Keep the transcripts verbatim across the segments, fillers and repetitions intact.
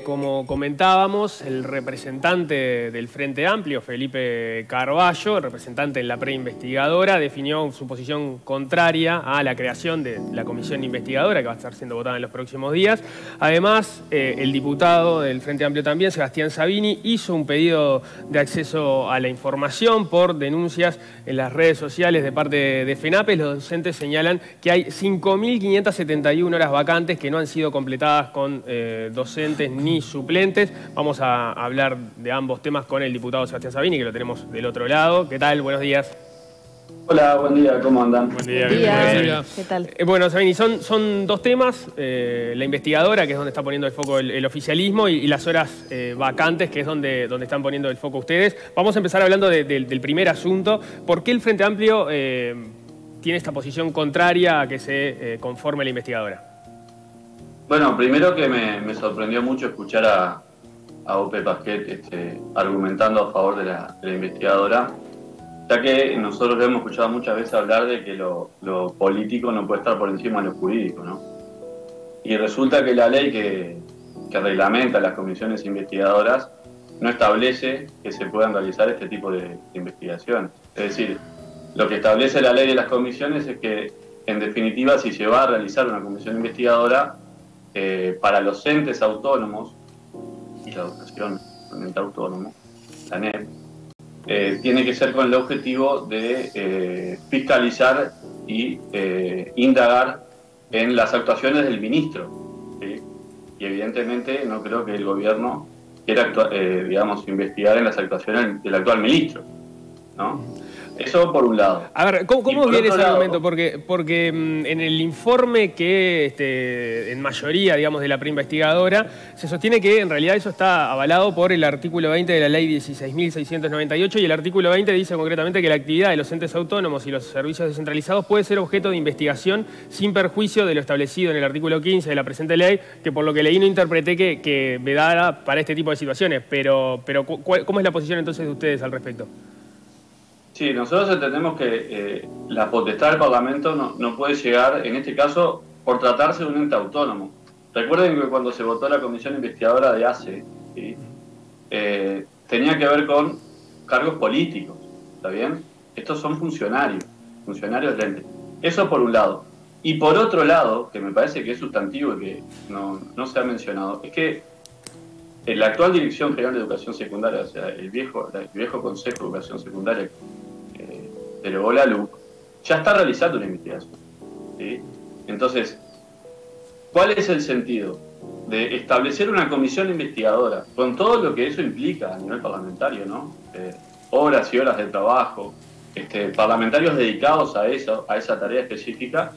como comentábamos, el representante del Frente Amplio, Felipe Carballo, representante en la preinvestigadora, definió su posición contraria a la creación de la comisión investigadora que va a estar siendo votada en los próximos días. Además, eh, el diputado del Frente Amplio también, Sebastián Sabini, hizo un pedido de acceso a la información por denuncias en las redes sociales de parte de FENAPES. Los docentes señalan que hay cinco mil quinientas setenta y una horas vacantes que no han sido completadas con eh, docentes ni suplentes. Vamos a hablar de ambos temas con el diputado Sebastián Sabini, que lo tenemos del otro lado. ¿Qué tal? Buenos días. Hola, buen día, ¿cómo andan? Buen día, buen día. buen día. ¿Qué tal? Eh, bueno, Sabini, son, son dos temas, eh, la investigadora, que es donde está poniendo el foco el, el oficialismo, y, y las horas eh, vacantes, que es donde, donde están poniendo el foco ustedes. Vamos a empezar hablando de, de, del primer asunto. ¿Por qué el Frente Amplio eh, tiene esta posición contraria a que se eh, conforme la investigadora? Bueno, primero que me, me sorprendió mucho escuchar a, a Ope Pasquet este, argumentando a favor de la, de la investigadora, ya que nosotros le hemos escuchado muchas veces hablar de que lo, lo político no puede estar por encima de lo jurídico, ¿no? Y resulta que la ley que, que reglamenta las comisiones investigadoras no establece que se puedan realizar este tipo de, de investigaciones. Es decir, lo que establece la ley de las comisiones es que, en definitiva, si se va a realizar una comisión investigadora, eh, para los entes autónomos, y la educación, el ente autónomo, la N E P, eh, tiene que ser con el objetivo de eh, fiscalizar y eh, indagar en las actuaciones del ministro, ¿sí? Y evidentemente no creo que el gobierno quiera, eh, digamos, investigar en las actuaciones del actual ministro, ¿no? Eso por un lado. A ver, ¿cómo, cómo viene ese lado, argumento? Porque, porque mmm, en el informe que, este, en mayoría, digamos, de la preinvestigadora, se sostiene que en realidad eso está avalado por el artículo veinte de la ley dieciséis mil seiscientos noventa y ocho, y el artículo veinte dice concretamente que la actividad de los entes autónomos y los servicios descentralizados puede ser objeto de investigación sin perjuicio de lo establecido en el artículo quince de la presente ley, que por lo que leí no interpreté que, que vedara para este tipo de situaciones. Pero, pero ¿cómo es la posición entonces de ustedes al respecto? Sí, nosotros entendemos que eh, la potestad del Parlamento no, no puede llegar, en este caso, por tratarse de un ente autónomo. Recuerden que cuando se votó la comisión investigadora de A C E, ¿sí? eh, tenía que ver con cargos políticos, ¿está bien? Estos son funcionarios, funcionarios del ente. Eso por un lado. Y por otro lado, que me parece que es sustantivo y que no, no se ha mencionado, es que la actual Dirección General de Educación Secundaria, o sea, el viejo, el viejo Consejo de Educación Secundaria, eh, delegó la L U C, ya está realizando una investigación, ¿sí? Entonces, ¿cuál es el sentido de establecer una comisión investigadora con todo lo que eso implica a nivel parlamentario, ¿no? Eh, horas y horas de trabajo, este, parlamentarios dedicados a eso, a esa tarea específica,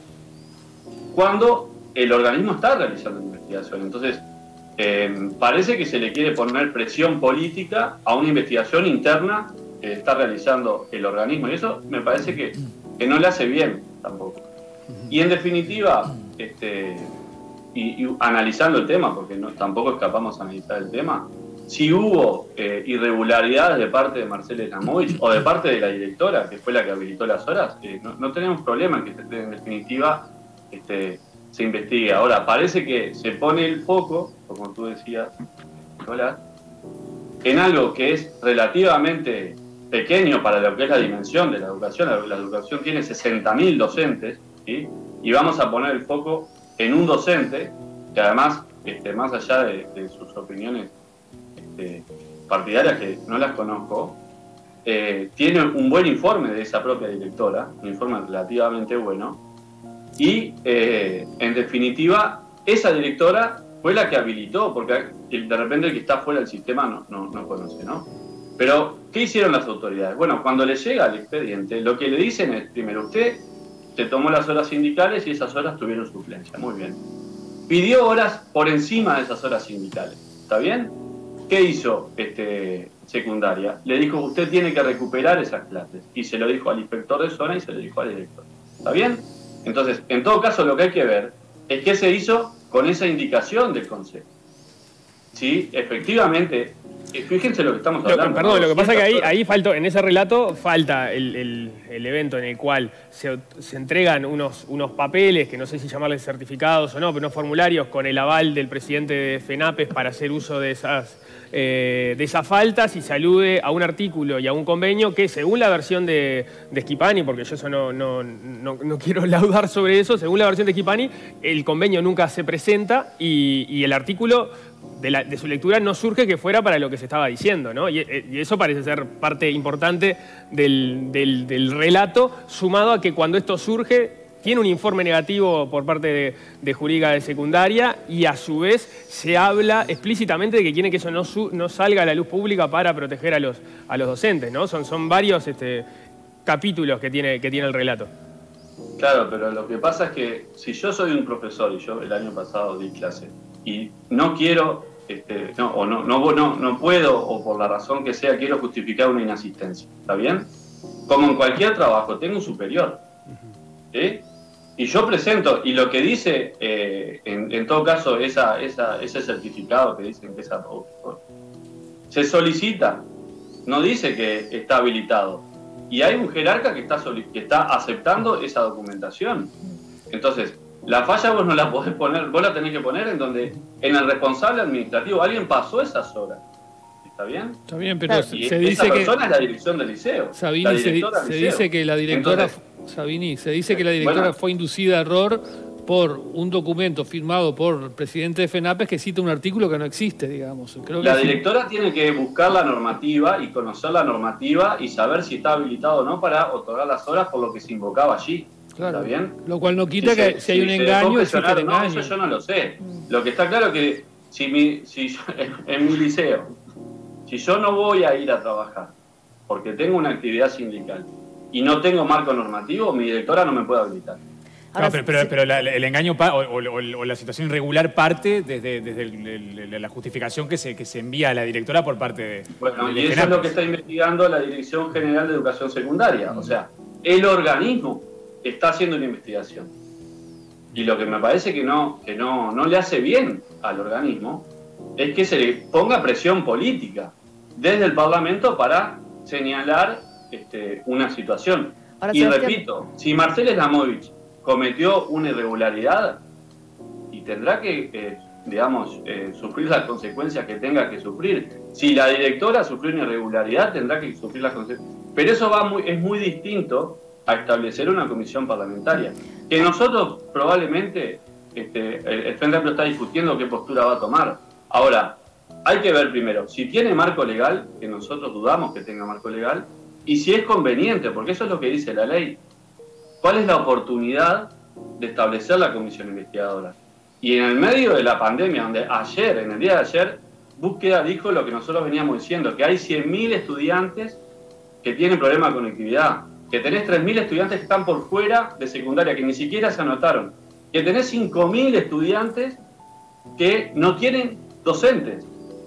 cuando el organismo está realizando una investigación? Entonces, Eh, parece que se le quiere poner presión política a una investigación interna que está realizando el organismo, y eso me parece que, que no le hace bien tampoco. Y en definitiva, este, y, y analizando el tema, porque no, tampoco escapamos a analizar el tema, si hubo eh, irregularidades de parte de Marcela Snamovich o de parte de la directora, que fue la que habilitó las horas, eh, no, no tenemos problema en que en definitiva este, se investigue. Ahora, parece que se pone el foco, como tú decías, Nicolás, en algo que es relativamente pequeño para lo que es la dimensión de la educación. La, la educación tiene sesenta mil docentes, ¿sí? Y vamos a poner el foco en un docente que además, este, más allá de, de sus opiniones este, partidarias, que no las conozco, eh, tiene un buen informe de esa propia directora, un informe relativamente bueno. Y, eh, en definitiva, esa directora fue la que habilitó, porque de repente el que está fuera del sistema no, no, no conoce, ¿no? Pero, ¿qué hicieron las autoridades? Bueno, cuando le llega el expediente, lo que le dicen es, primero, usted se tomó las horas sindicales y esas horas tuvieron suplencia, muy bien. Pidió horas por encima de esas horas sindicales, ¿está bien? ¿Qué hizo este, secundaria? Le dijo, usted tiene que recuperar esas clases, y se lo dijo al inspector de zona y se lo dijo al director, ¿está bien? Entonces, en todo caso, lo que hay que ver es qué se hizo con esa indicación del Consejo. Si efectivamente Fíjense lo que estamos hablando. Lo, perdón, ¿no? Lo que pasa es que ahí, ahí faltó, en ese relato falta el, el, el evento en el cual se, se entregan unos, unos papeles, que no sé si llamarles certificados o no, pero unos formularios con el aval del presidente de FENAPES para hacer uso de esas, eh, de esas faltas, y se alude a un artículo y a un convenio que, según la versión de, de Schipani, porque yo eso no, no, no, no quiero laudar sobre eso, según la versión de Schipani, el convenio nunca se presenta y, y el artículo de, la, de su lectura no surge que fuera para lo que se estaba diciendo, ¿no? Y, y eso parece ser parte importante del, del, del relato, sumado a que cuando esto surge tiene un informe negativo por parte de, de jurídica de secundaria y a su vez se habla explícitamente de que quieren que eso no, su, no salga a la luz pública para proteger a los, a los docentes, ¿no? Son, son varios este, capítulos que tiene, que tiene el relato. Claro, pero lo que pasa es que si yo soy un profesor y yo el año pasado di clase y no quiero, este, no, o no, no, no, no puedo, o por la razón que sea, quiero justificar una inasistencia, ¿está bien? Como en cualquier trabajo, tengo un superior, ¿sí? Y yo presento, y lo que dice, eh, en, en todo caso, esa, esa, ese certificado que dicen que esa, se solicita, no dice que está habilitado. Y hay un jerarca que está, que está aceptando esa documentación. Entonces, la falla vos no la podés poner, vos la tenés que poner en donde, en el responsable administrativo, alguien pasó esas horas. ¿Está bien? Está bien, pero y se esa dice que... persona es la dirección del liceo. Sabini, se, del se liceo. dice que la directora... Entonces, Sabini, se dice que la directora bueno, fue inducida a error por un documento firmado por el presidente de FENAPES que cita un artículo que no existe, digamos. Creo que la sí. directora tiene que buscar la normativa y conocer la normativa y saber si está habilitado o no para otorgar las horas por lo que se invocaba allí. Claro. ¿Está bien? Lo cual no quita si que se, si hay si un se engaño, existe el no, engaño. eso yo no lo sé. Lo que está claro es que si, mi, si yo, en mi liceo, si yo no voy a ir a trabajar porque tengo una actividad sindical y no tengo marco normativo, mi directora no me puede habilitar. No, pero, pero, pero la, el engaño o, o, o la situación irregular parte desde, desde el, el, la justificación que se, que se envía a la directora por parte de... Bueno, de y eso FENAPES. es lo que está investigando la Dirección General de Educación Secundaria. O sea, el organismo está haciendo una investigación. Y lo que me parece que no, que no, no le hace bien al organismo es que se le ponga presión política desde el Parlamento para señalar este, una situación. Ahora, y Sebastián... repito, si Marcel Slamovich cometió una irregularidad y tendrá que, eh, digamos, eh, sufrir las consecuencias que tenga que sufrir. Si la directora sufrió una irregularidad, tendrá que sufrir las consecuencias. Pero eso va muy, es muy distinto a establecer una comisión parlamentaria. Que nosotros probablemente, este, el, el Frente Amplio está discutiendo qué postura va a tomar. Ahora, hay que ver primero si tiene marco legal, que nosotros dudamos que tenga marco legal, y si es conveniente, porque eso es lo que dice la ley. ¿Cuál es la oportunidad de establecer la comisión investigadora? Y en el medio de la pandemia, donde ayer, en el día de ayer, Búsqueda dijo lo que nosotros veníamos diciendo, que hay cien mil estudiantes que tienen problemas de conectividad, que tenés tres mil estudiantes que están por fuera de secundaria, que ni siquiera se anotaron, que tenés cinco mil estudiantes que no tienen docentes,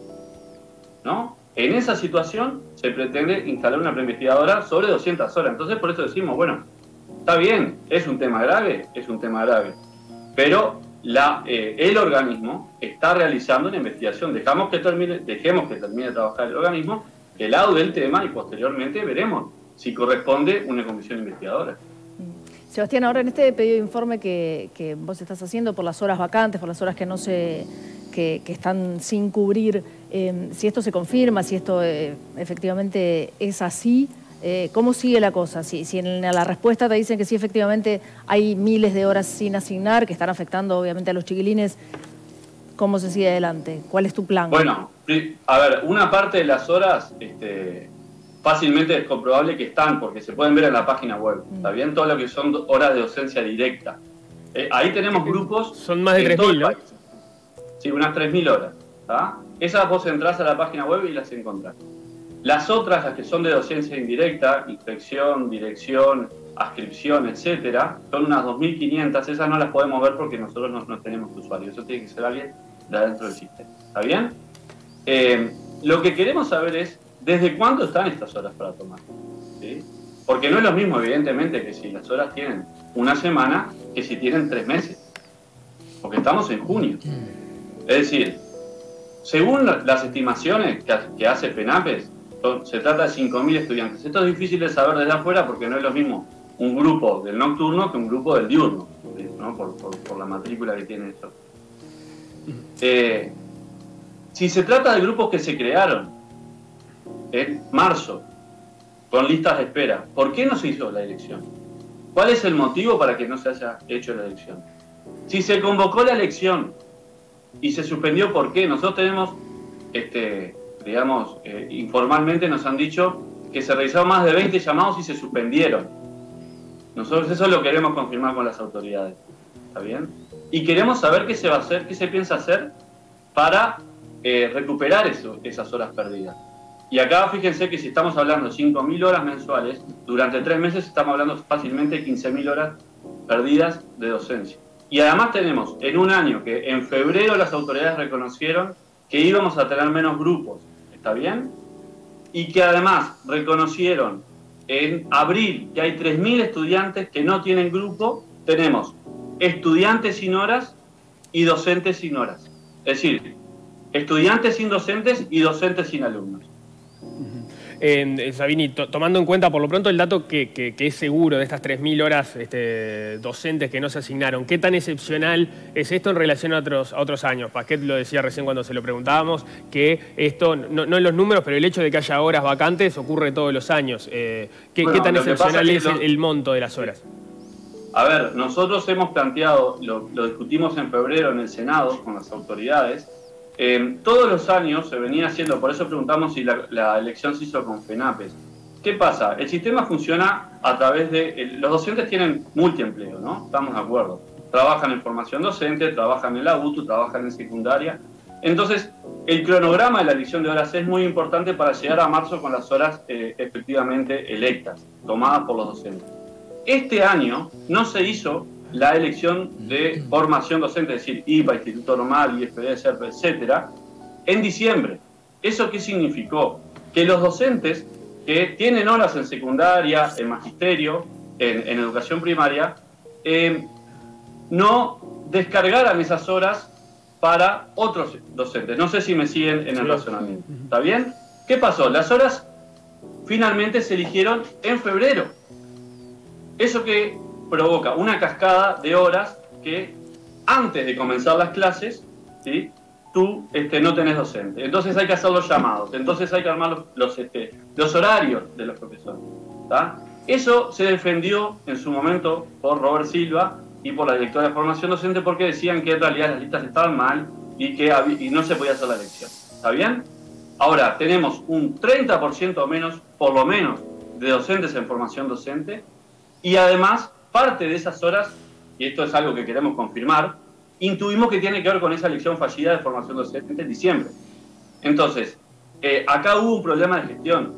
¿no? En esa situación se pretende instalar una preinvestigadora sobre doscientas horas. Entonces, por eso decimos, bueno, está bien, es un tema grave, es un tema grave, pero la, eh, el organismo está realizando una investigación. Dejamos que termine, dejemos que termine de trabajar el organismo, que laude el tema y posteriormente veremos si corresponde una comisión investigadora. Sebastián, ahora en este pedido de informe que, que vos estás haciendo por las horas vacantes, por las horas que no se que, que están sin cubrir, eh, si esto se confirma, si esto eh, efectivamente es así, Eh, ¿cómo sigue la cosa? Si, si en la respuesta te dicen que sí, efectivamente hay miles de horas sin asignar, que están afectando obviamente a los chiquilines, ¿cómo se sigue adelante? ¿Cuál es tu plan? Bueno, a ver, una parte de las horas este, fácilmente es comprobable que están, porque se pueden ver en la página web, ¿está bien? Todo lo que son horas de docencia directa. Eh, ahí tenemos grupos... Son más de tres mil, ¿no? Sí, unas tres mil horas. ¿tá? Esas vos entrás a la página web y las encontrás. Las otras, las que son de docencia indirecta, inspección, dirección, adscripción, etcétera, son unas dos mil quinientas. Esas no las podemos ver porque nosotros no, no tenemos usuarios. Eso tiene que ser alguien de adentro del sistema. ¿Está bien? Eh, lo que queremos saber es desde cuándo están estas horas para tomar. ¿Sí? Porque no es lo mismo, evidentemente, que si las horas tienen una semana que si tienen tres meses. Porque estamos en junio. Es decir, según las estimaciones que, que hace FENAPES, se trata de cinco mil estudiantes. Esto es difícil de saber desde afuera porque no es lo mismo un grupo del nocturno que un grupo del diurno, ¿no? por, por, por la matrícula que tiene esto. Eh, si se trata de grupos que se crearon en marzo, con listas de espera, ¿por qué no se hizo la elección? ¿Cuál es el motivo para que no se haya hecho la elección? Si se convocó la elección y se suspendió, ¿por qué? Nosotros tenemos, este, digamos, eh, informalmente nos han dicho que se realizaron más de veinte llamados y se suspendieron. Nosotros eso lo queremos confirmar con las autoridades, ¿está bien? Y queremos saber qué se va a hacer, qué se piensa hacer para eh, recuperar eso, esas horas perdidas. Y acá fíjense que si estamos hablando de cinco mil horas mensuales, durante tres meses estamos hablando fácilmente de quince mil horas perdidas de docencia. Y además tenemos en un año que en febrero las autoridades reconocieron que íbamos a tener menos grupos, ¿está bien? Y que además reconocieron en abril que hay tres mil estudiantes que no tienen grupo, tenemos estudiantes sin horas y docentes sin horas. Es decir, estudiantes sin docentes y docentes sin alumnos. Eh, Sabini, to tomando en cuenta por lo pronto el dato que, que, que es seguro de estas tres mil horas este, docentes que no se asignaron, ¿qué tan excepcional es esto en relación a otros, a otros años? Pasquet lo decía recién cuando se lo preguntábamos, que esto, no, no en los números, pero el hecho de que haya horas vacantes ocurre todos los años. Eh, ¿qué, bueno, ¿Qué tan excepcional es, es lo... el monto de las horas? A ver, nosotros hemos planteado, lo, lo discutimos en febrero en el Senado con las autoridades. Eh, todos los años se venía haciendo, por eso preguntamos si la, la elección se hizo con FENAPES. ¿Qué pasa? El sistema funciona a través de... El, los docentes tienen multiempleo, ¿no? Estamos de acuerdo. Trabajan en formación docente, trabajan en la U T U, trabajan en secundaria. Entonces, el cronograma de la elección de horas es muy importante para llegar a marzo con las horas eh, efectivamente electas, tomadas por los docentes. Este año no se hizo la elección de formación docente, es decir, I P A, Instituto Normal, I F D, SERP, etcétera, en diciembre. ¿Eso qué significó? Que los docentes que tienen horas en secundaria, en magisterio, en, en educación primaria, eh, no descargaran esas horas para otros docentes. No sé si me siguen en el razonamiento. ¿Está bien? ¿Qué pasó? Las horas finalmente se eligieron en febrero. Eso que provoca una cascada de horas que antes de comenzar las clases, ¿sí?, tú este, no tenés docente. Entonces hay que hacer los llamados, entonces hay que armar los, los, este, los horarios de los profesores. ¿Tá? Eso se defendió en su momento por Robert Silva y por la directora de formación docente porque decían que en realidad las listas estaban mal y que había, y no se podía hacer la elección. ¿Está bien? Ahora tenemos un treinta por ciento menos, por lo menos, de docentes en formación docente y además parte de esas horas, y esto es algo que queremos confirmar, intuimos que tiene que ver con esa elección fallida de formación docente en diciembre. Entonces, eh, acá hubo un problema de gestión.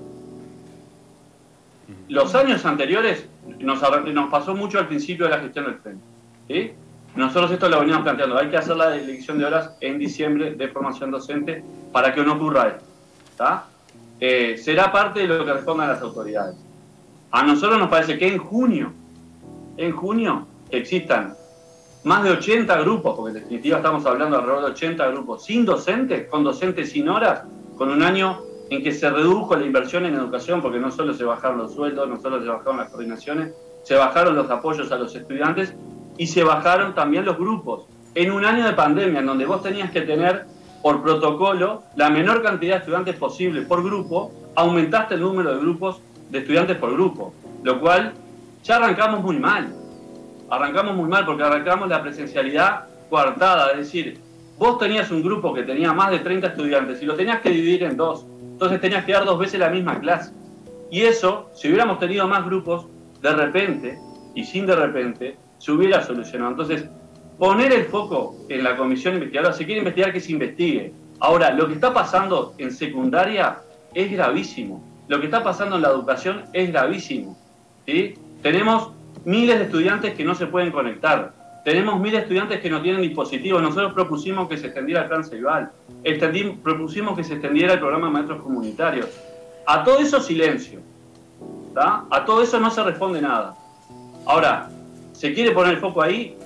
Los años anteriores nos, nos pasó mucho al principio de la gestión del frente, ¿sí? Nosotros esto lo veníamos planteando, hay que hacer la elección de horas en diciembre de formación docente para que no ocurra esto. ¿Tá? Eh, será parte de lo que respondan las autoridades. A nosotros nos parece que en junio, en junio, que existan más de ochenta grupos, porque en definitiva estamos hablando de alrededor de ochenta grupos, sin docentes, con docentes sin horas, con un año en que se redujo la inversión en educación, porque no solo se bajaron los sueldos, no solo se bajaron las coordinaciones, se bajaron los apoyos a los estudiantes y se bajaron también los grupos. En un año de pandemia, en donde vos tenías que tener por protocolo la menor cantidad de estudiantes posible por grupo, aumentaste el número de grupos de estudiantes por grupo, lo cual ya arrancamos muy mal. Arrancamos muy mal porque arrancamos la presencialidad coartada, es decir, vos tenías un grupo que tenía más de treinta estudiantes y lo tenías que dividir en dos, entonces tenías que dar dos veces la misma clase. Y eso, si hubiéramos tenido más grupos, de repente, y sin de repente, se hubiera solucionado. Entonces, poner el foco en la comisión investigadora, si quiere investigar, que se investigue. Ahora, lo que está pasando en secundaria es gravísimo. Lo que está pasando en la educación es gravísimo, ¿sí? Tenemos miles de estudiantes que no se pueden conectar. Tenemos miles de estudiantes que no tienen dispositivos. Nosotros propusimos que se extendiera el plan Ceibal. Extendí, propusimos que se extendiera el programa de maestros comunitarios. A todo eso silencio. ¿Tá? A todo eso no se responde nada. Ahora, ¿se quiere poner el foco ahí?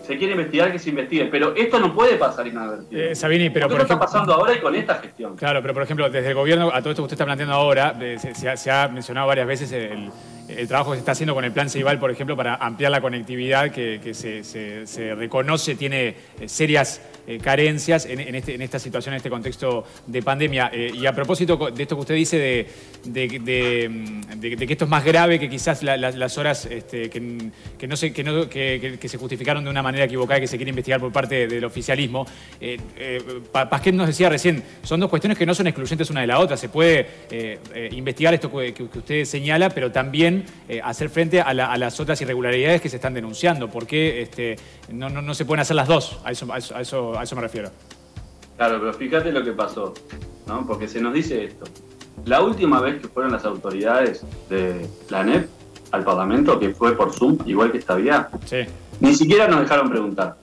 se quiere investigar, que se investigue. Pero esto no puede pasar inadvertido. Eh, Sabini, pero por por ejemplo, está pasando ahora y con esta gestión. Claro, pero por ejemplo, desde el gobierno, a todo esto que usted está planteando ahora, eh, se, se, ha, se ha mencionado varias veces el, el trabajo que se está haciendo con el Plan Ceibal, por ejemplo, para ampliar la conectividad que, que se, se, se reconoce tiene eh, serias eh, carencias en, en, este, en esta situación, en este contexto de pandemia. Eh, y a propósito de esto que usted dice de, de, de, de, de que esto es más grave que quizás la, la, las horas este, que, que, no se, que, no, que, que, que se justificaron de una manera equivocada y que se quiere investigar por parte del oficialismo. Eh, eh, Pasquet nos decía recién, son dos cuestiones que no son excluyentes una de la otra. Se puede eh, eh, investigar esto que, que usted señala, pero también eh, hacer frente a, la, a las otras irregularidades que se están denunciando. ¿Por qué este, no, no, no se pueden hacer las dos? A eso, a eso, a eso, a eso me refiero. Claro, pero fíjate lo que pasó, ¿no? Porque se nos dice esto. La última vez que fueron las autoridades de la A N E P al Parlamento, que fue por Zoom, igual que esta vía, sí. Ni siquiera nos dejaron preguntar.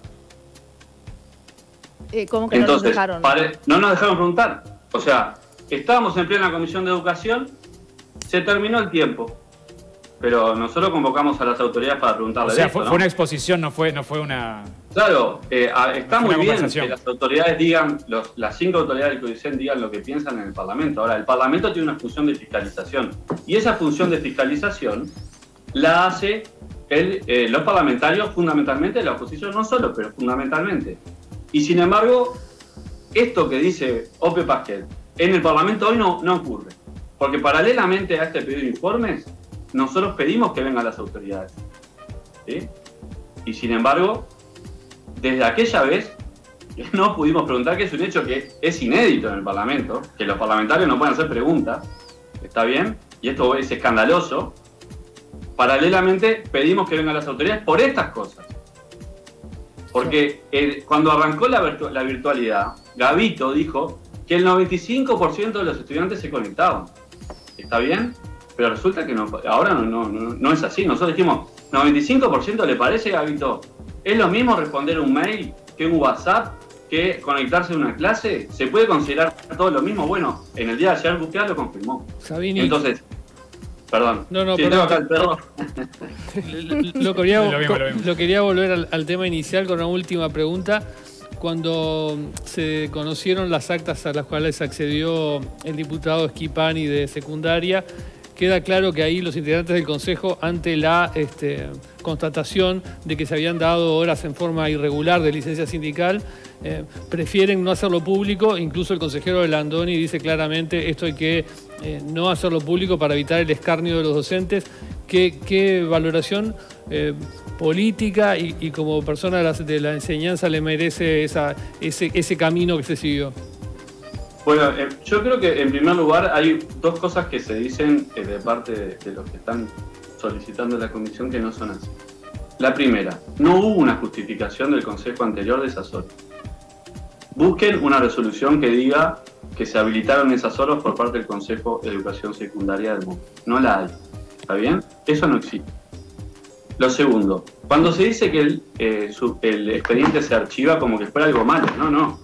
Eh, ¿Cómo que Entonces, no nos dejaron? Pare... No nos dejaron preguntar. O sea, estábamos en plena comisión de educación, se terminó el tiempo. Pero nosotros convocamos a las autoridades para preguntarle O sea, esto, fue, ¿no? fue una exposición, no fue, no fue una... Claro, eh, está no muy una bien que las autoridades digan, los, las cinco autoridades del CODICEN digan lo que piensan en el Parlamento. Ahora, el Parlamento tiene una función de fiscalización. Y esa función de fiscalización la hace el, eh, los parlamentarios, fundamentalmente, la oposición no solo, pero fundamentalmente. Y sin embargo, esto que dice Ope Pasquet, en el Parlamento hoy no, no ocurre. Porque paralelamente a este pedido de informes, nosotros pedimos que vengan las autoridades. ¿Sí? Y sin embargo, desde aquella vez no pudimos preguntar, que es un hecho que es inédito en el Parlamento, que los parlamentarios no pueden hacer preguntas, ¿está bien? Y esto es escandaloso. Paralelamente pedimos que vengan las autoridades por estas cosas. Porque eh, cuando arrancó la, virtu la virtualidad, Gavito dijo que el noventa y cinco por ciento de los estudiantes se conectaban. ¿Está bien? Pero resulta que no, ahora no, no, no, no es así. Nosotros dijimos, noventa y cinco por ciento le parece, Gavito. ¿Es lo mismo responder un mail que un WhatsApp, que conectarse a una clase? ¿Se puede considerar todo lo mismo? Bueno, en el día de ayer Buquea lo confirmó. Sabini. Entonces, perdón. No, no, sí, perdón. tengo acá el perro. Lo quería, Lo mismo, lo mismo. lo quería volver al, al tema inicial con una última pregunta. Cuando se conocieron las actas a las cuales accedió el diputado Schipani de secundaria, queda claro que ahí los integrantes del Consejo, ante la este, constatación de que se habían dado horas en forma irregular de licencia sindical, eh, prefieren no hacerlo público. Incluso el consejero de Landoni dice claramente esto hay que eh, no hacerlo público para evitar el escarnio de los docentes. ¿Qué, qué valoración eh, política y, y como persona de la, de la enseñanza le merece esa, ese, ese camino que se siguió? Bueno, eh, yo creo que en primer lugar hay dos cosas que se dicen eh, de parte de, de los que están solicitando la comisión que no son así. La primera, no hubo una justificación del consejo anterior de esas horas. Busquen una resolución que diga que se habilitaron esas horas por parte del Consejo de Educación Secundaria del mundo. No la hay. ¿Está bien? Eso no existe. Lo segundo, cuando se dice que el, eh, su, el expediente se archiva como que fuera algo malo, no, no.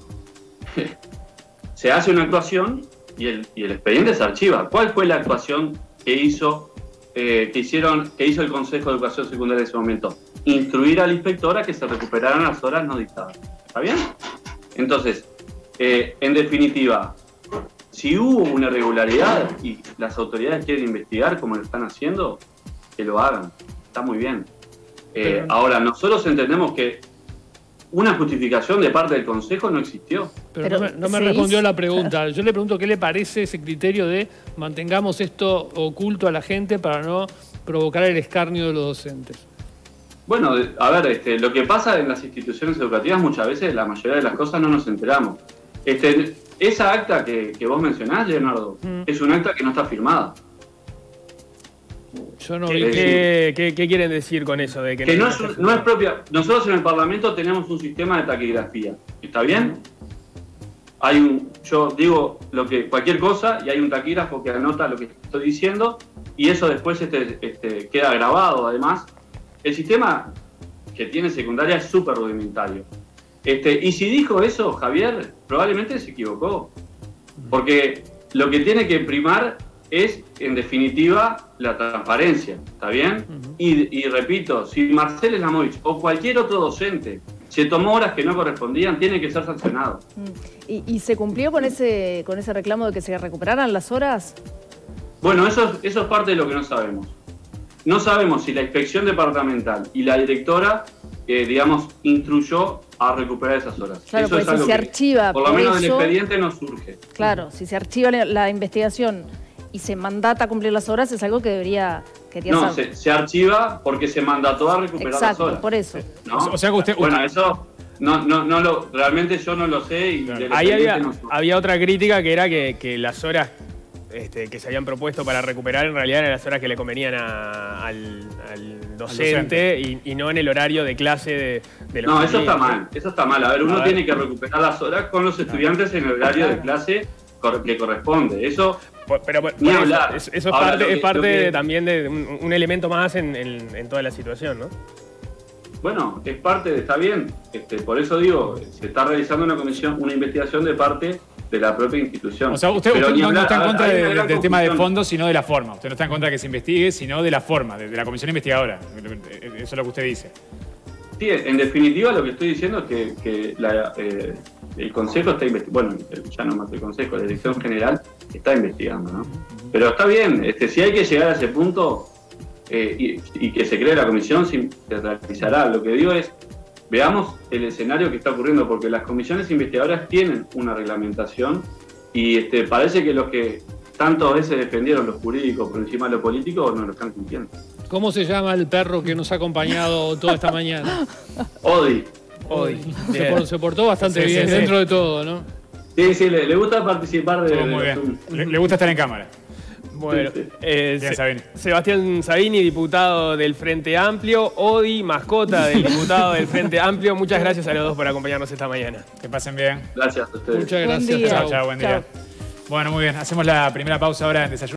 Se hace una actuación y el, y el expediente se archiva. ¿Cuál fue la actuación que hizo, eh, que hicieron, que hizo el Consejo de Educación Secundaria en ese momento? Instruir al inspector a que se recuperaran las horas no dictadas. ¿Está bien? Entonces, eh, en definitiva, si hubo una irregularidad y las autoridades quieren investigar como lo están haciendo, que lo hagan. Está muy bien. Eh, ahora, nosotros entendemos que una justificación de parte del Consejo no existió. Pero, Pero no me, no me se respondió hizo- la pregunta. Yo le pregunto qué le parece ese criterio de mantengamos esto oculto a la gente para no provocar el escarnio de los docentes. Bueno, de- a ver, este, lo que pasa en las instituciones educativas muchas veces, la mayoría de las cosas no nos enteramos. Este, esa acta que, que vos mencionás, Leonardo, Mm. es un acta que no está firmada. Yo no Sí, vi sí. que... ¿Qué, qué, qué quieren decir con eso? De que Que no no es, un- no es propia. Nosotros en el Parlamento tenemos un sistema de taquigrafía. ¿Está bien? Hay un, yo digo lo que, cualquier cosa y hay un taquígrafo que anota lo que estoy diciendo y eso después este, este, queda grabado además. El sistema que tiene secundaria es súper rudimentario. Este, y si dijo eso, Javier, probablemente se equivocó. Porque lo que tiene que primar es, en definitiva, la transparencia, ¿está bien? Uh-huh. y, y repito, si Marcel Slamovich o cualquier otro docente se tomó horas que no correspondían, tiene que ser sancionado. ¿Y, y se cumplió con ese, con ese reclamo de que se recuperaran las horas? Bueno, eso, eso es parte de lo que no sabemos. No sabemos si la inspección departamental y la directora, eh, digamos, instruyó a recuperar esas horas. Claro, eso porque es si algo se que, archiva por lo por menos eso, del expediente no surge. Claro, si se archiva la, la investigación y se mandata a cumplir las horas, es algo que debería... No, se, se archiva porque se mandató a recuperar Exacto, las horas. por eso. ¿No? O sea que usted... Bueno, eso... No, no, no lo, realmente yo no lo sé y claro. Ahí había, no había otra crítica que era que, que las horas este, que se habían propuesto para recuperar en realidad eran las horas que le convenían a, al, al docente, al docente. Y, y no en el horario de clase de, de los No, eso está mal, eso está mal. A ver, uno a ver. tiene que recuperar las horas con los estudiantes en el horario claro. de clase que corresponde. Eso... Pero, pero ni hablar. Eso, eso es Ahora, parte, que, es parte que... también de un, un elemento más en, en, en toda la situación, ¿no? Bueno, es parte, de, está bien. Este, por eso digo, se está realizando una comisión, una investigación de parte de la propia institución. O sea, usted, usted no, no está en contra de, de, del tema de fondo, sino de la forma. Usted no está en contra de que se investigue, sino de la forma, de, de la comisión investigadora. Eso es lo que usted dice. Sí, en definitiva lo que estoy diciendo es que, que la, eh, el Consejo está investigando, bueno, ya no más el Consejo, la Dirección General está investigando, ¿no? Pero está bien, este, si hay que llegar a ese punto eh, y, y que se cree la comisión, se realizará. Lo que digo es, veamos el escenario que está ocurriendo, porque las comisiones investigadoras tienen una reglamentación y este, parece que los que tantas veces defendieron los jurídicos por encima de los políticos no lo están cumpliendo. ¿Cómo se llama el perro que nos ha acompañado toda esta mañana? Odi. Odi. Se, por, se portó bastante sí, bien sí, dentro sí. de todo, ¿no? Sí, sí, le, le gusta participar de... Oh, muy de bien. Le, le gusta estar en cámara. Bueno, sí, sí. Eh, bien, Sabini. Sebastián Sabini, diputado del Frente Amplio, Odi, mascota del diputado del Frente Amplio. Muchas gracias a los dos por acompañarnos esta mañana. Que pasen bien. Gracias a ustedes. Muchas gracias. Chao, chao, buen día. Chao. Bueno, muy bien. Hacemos la primera pausa ahora en Desayuno.